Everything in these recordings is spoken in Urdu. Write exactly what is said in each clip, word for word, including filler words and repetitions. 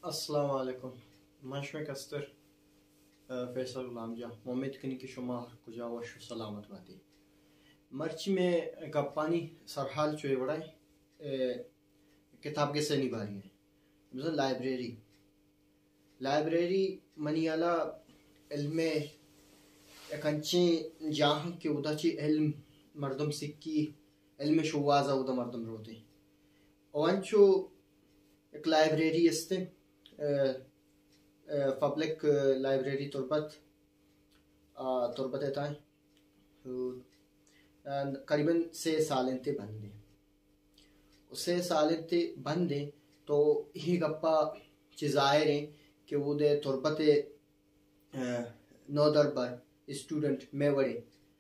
السلام علیکم. من شمک استر فیصل غلام جا امید کنی که شما کجا وش و سلامت باتی. مرچی میں گپانی سرحال چوئے بڑای کتاب کے سنی باری ہے مثلا لائبریری لائبریری منیالا علم اکنچی جاہاں کے ادا چی علم مردم سکی علم شوازا ادا مردم روتے اوانچو ایک لائبریری استے پبلک لائبریری تربت تربت اتائیں قریباً سے سال انتے بندے سے سال انتے بندے تو ہی گپا چیزائر ہیں کہ وہ دے تربت نو دربر اسٹوڈنٹ میں وڑے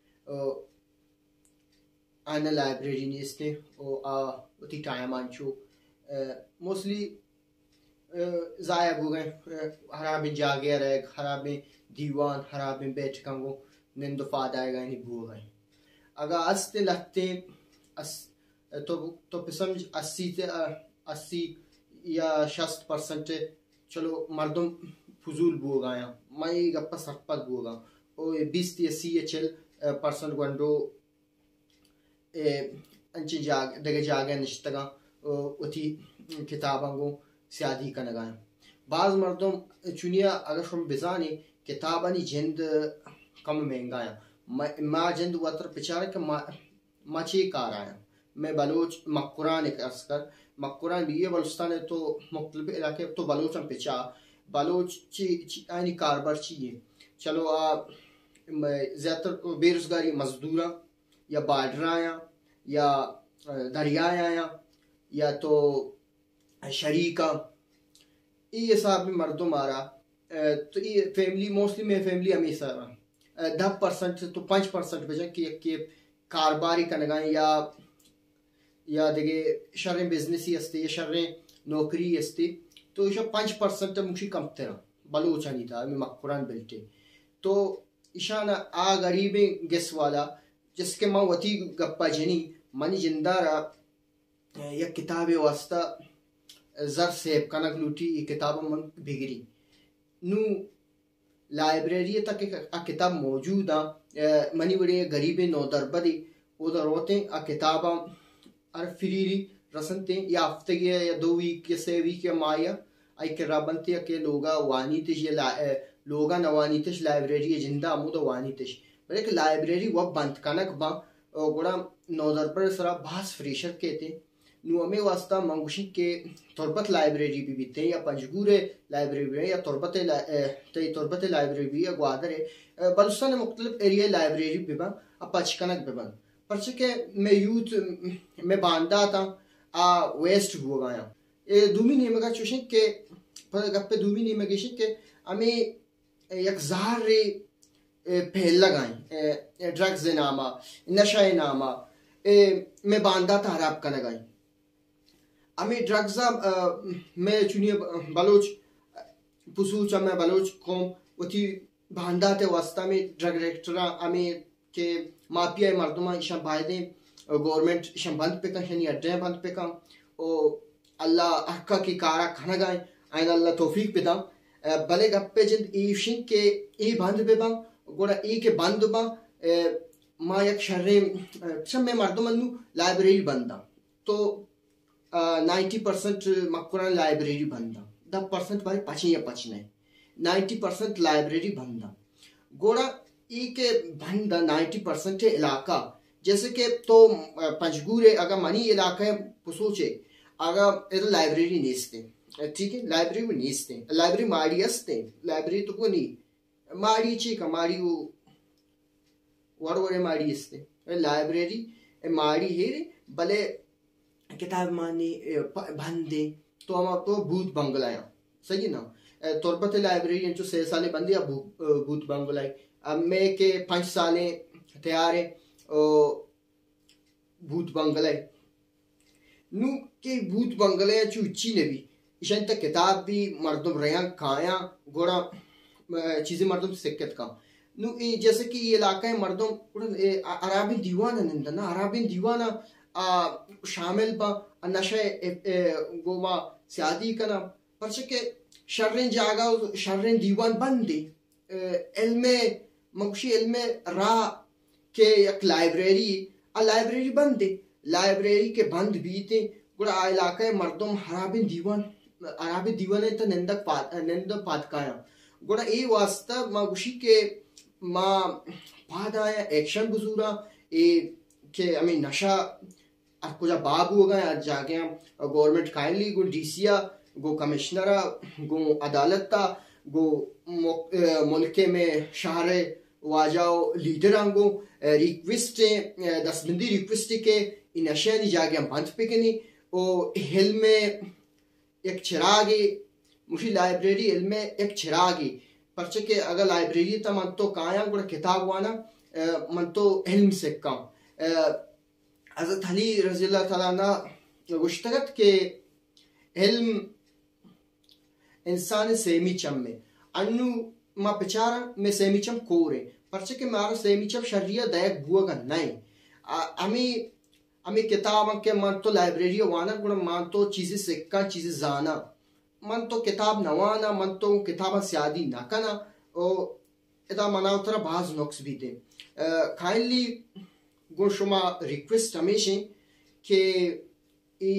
آنا لائبریری نیستے او اتی ٹائم آنچو موسٹلی ضائع ہو گئے حرابیں جاگے رہے حرابیں دیوان حرابیں بیٹھ کنگو نند فاد آئے گئے نہیں بھو گئے اگر آستے لگتے تو تو پسمج اسی اسی یا شست پرسنٹ چلو مردم فضول بھو گایا مائی گپا سٹ پت بھو گا او بیس تی اسی یا چل پرسنٹ گونڈو انچی جاگ دگے جاگے نشتگا اتی کتاباں گو سیادی کا نگائیں بعض مردم چونیا اگر شم بزانی کتابانی جند کم مہنگا ہے ما جند وطر پچارے کہ ما چی کار آیا میں بلوچ مقران ایک ارس کر مقران بھی یہ بلوچستان ہے تو مختلف علاقے تو بلوچاں پچا بلوچ چی آئینی کاربر چیئے چلو آپ زیادہ تر بے روزگاری مزدورہ یا بارڈر آیا یا دریائے آیا یا تو شریکہ یہ حساب میں مردم آ رہا تو یہ فیملی موسٹلی میں فیملی ہمیشہ رہا دہ پرسنٹ تو پانچ پرسنٹ بجائے کہ کہ کارباری کا نگائیں یا یا دیکھے شریں بزنسی ہستے یا شریں نوکری ہستے تو یہ پانچ پرسنٹ مجھے کم تیرا بلوچا نہیں تھا میں مقران بلٹے تو اشانہ آ غریبیں گس والا جس کے ماں وطی گپا جنی منی جندارا یا کتاب واسطہ زر سیب کنک لوٹی یہ کتاب من بگری نو لائبریری تک کتاب موجود ہے منی بڑے غریب نو دربدی او در روتے ہیں کتاباں ار فریری رسنتے یا ہفتگی یا دو ویک یا سے ویک یا مایا ای کہ رابنتے کہ لوگا وانی تش یا لوگا نوانی تش لائبریری جندہ امود وانی تش بلکہ لائبریری وہ بند کنک با گوڑا نو دربر سرا بھاس فریشر کہتے ہیں نو ہمیں واسطہ منگوشن کے تربت لائبریری بھی بیتے ہیں یا پنجگور لائبریری بھی یا تربت تربت لائبریری بھی یا گوادر ہے بلوچستان مختلف ایریا لائبریری بھی با اب پچکنک بھی بند پرچہ کہ میں یوتھ میں باندھا تھا آ ویسٹ ہو گیا دومی نیمہ کا چوشن کہ گپے دومی نیمہ گیشن کہ ہمیں یک زہر پھیل لگائیں ڈرگز نامہ نشہ نامہ میں باندھا تھا حراب کا لگائیں ہمیں ڈرگزا میں چونی بلوچ پسوچا میں بلوچ قوم وتی باندھا تھے واسطہ میں ڈرگ ریکٹرا ہمیں کہ ماپیا مردمہ اشان بائدیں گورنمنٹ اشان بند پہ کن شنی اڈیں بند پہ کن او اللہ احقا کی کارا کھنا گائیں آئین اللہ توفیق پہ دا بلے گپے جند ایشن کے ای بند پہ بان گوڑا ای کے بند با ما یک شرم چم میں مردم انو لائبریری بندہ تو نائنٹی پرسنٹ مقران لائبریری بندہ دہ پرسنٹ بارے پچھیں یا پچھنے نائنٹی پرسنٹ لائبریری بندہ گوڑا ای کے بندہ نائنٹی پرسنٹ علاقہ جیسے کہ تو پنجگور اگر منی علاقہ ہے پسوچے اگر ادھر لائبریری نیستے ٹھیک ہے لائبریری میں نیستے لائبریری ماڑی استے لائبریری تو کو نہیں ماڑی چی کا ماڑی وہ وڑ وڑے ماڑی استے لائبریری ماڑی ہے بلے کتاب مانی بندے تو ہم تو بھوت بنگلائیں صحیح نا تربت لائبریری جو سے سالے بندے اب بھوت بنگلائیں اب میں کہ پانچ سالیں تیارے بھوت بنگلائیں نو کہ بھوت بنگلائیں چو اچھی نے بھی اشان تک کتاب بھی مردم ریاں کھایا گوڑا چیزیں مردم سکت کا نو جیسے کہ یہ علاقہ ہے مردم عرابی دیوانا نندنا عرابی دیوانا شامل با نشہ گوما سیادی کنا پرچہ کہ شرین جاگا شرین دیوان بندی علم مگوشی علم را کہ یک لائبریری ا لائبریری بندی لائبریری کے بند بیتے گوڑا علاقہ مردم حرابین دیوان حرابین دیوان تا نندک پات نندک پاتکایا گوڑا ای واسطہ مگوشی کے ما بعد آیا ایکشن بزورا ای کہ ہمیں نشہ کجا باب ہو گیا جا گیا گورنمنٹ کائنلی گو ڈی سی گو کمشنرا گو عدالت تا گو ملک میں شہر واجاو لیڈران گو ریکویسٹ دس بندی ریکویسٹ کے ان نشہ نہیں جا گیا بند پکنی او علم میں ایک چراغی مجھے لائبریری علم میں ایک چراغی پرچہ کہ اگر لائبریری تا من تو کایا گوڑا کتاب وانا من تو علم سکا حضرت علی رضی اللہ تعالیٰ عنہ گشتگت کہ علم انسان سیمی چم میں انو ما پچارا میں سیمی چم کورے پرچہ کہ مارا سیمی چم شریعہ دیکھ بوا گا نہیں امی امی کتاب کے من تو لائبریری وانا گوڑا من تو چیزی سکا چیزی زانا من تو کتاب نوانا من تو کتابا سیادی نکنا او ادا مناو ترہ بعض نقص بھی دیں کائنلی گو شما ریکویسٹ ہمیشہ کہ ای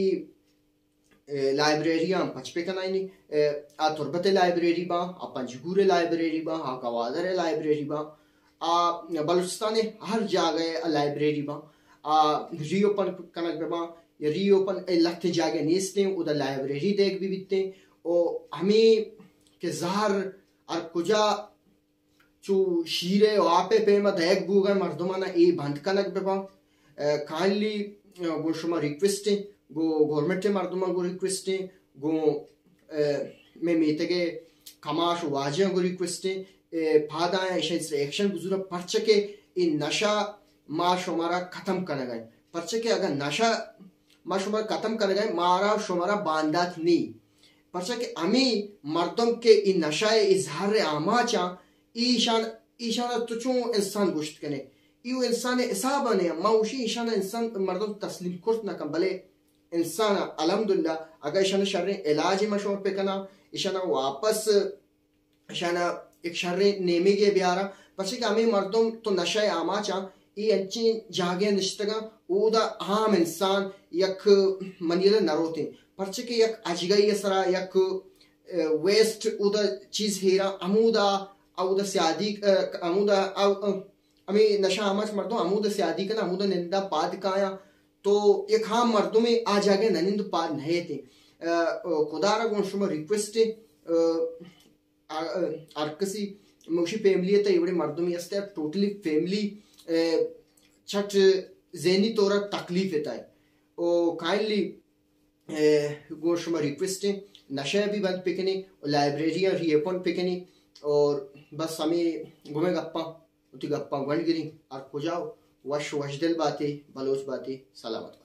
لائبریریاں پچ پہ کنائنی آ تربت لائبریری با آ پنجگور لائبریری با آ گوادر لائبریری با آ بلوچستان ہر جاگہ لائبریری با آ ری اوپن کنک با یا ری اوپن لکھ جاگہ نیستیں او دا لائبریری دیکھ بھی بیتیں او ہمیں کہ زہر اور کجا چو شیرے و آپے پیما دیکھ بوگا مردمانا ای بند کنک ببا کائنلی گو شما ریکویسٹیں گو گورنمنٹ مردمان گو ریکویسٹیں گو میں میتگے کماش واجہ گو ریکویسٹیں پھاد آیا ایشن سے ایکشن بزرگ پرچکے این نشہ ما شمارا ختم کرنے گئے پرچکے اگر نشہ ما شمارا ختم کرنے گئے مارا شمارا باندات نہیں پرچکے امی مردم کے این نشہ اظہار آما چاہ ایشان ایشان تو چون انسان گوشت کنے ایو انسان حسابہ نے ما اوشی ایشان انسان مردم تسلیم کرت نہ کم بلے انسان الحمدللہ اگر ایشان شر علاج مشور پہ کنا ایشان واپس ایشان ایک شر نیمی گے بیارا پچھے کہ ہمیں مردم تو نشہ آما چاہ ای انچین جاگے نشتگا او دا عام انسان یک منیل نروتے پرچے کہ یک اجگئی سرا یک ویسٹ او دا چیز ہیرا امودا او دا سیادی امودا امی نشہ آماچ مردوں امودا سیادی کنا امودا نندہ پاد کایا تو ایک ہاں مردوں میں آ جاگے ننند پاد نہیں تھے خدا را گون شما ریکویسٹ ارکسی موشی فیملی تا ایوڑے مردوں میں استے ٹوٹلی فیملی چھٹ ذہنی طورا تکلیف ہے او کائنلی گون شما ریکویسٹ نشہ بھی بند پکنی لائبریریاں ری اپن پکنی اور بس ہمیں گھومے گپا اتی گپا گنڈ گری اور کجاؤ وش وش دل باتیں بلوچ باتیں سلامت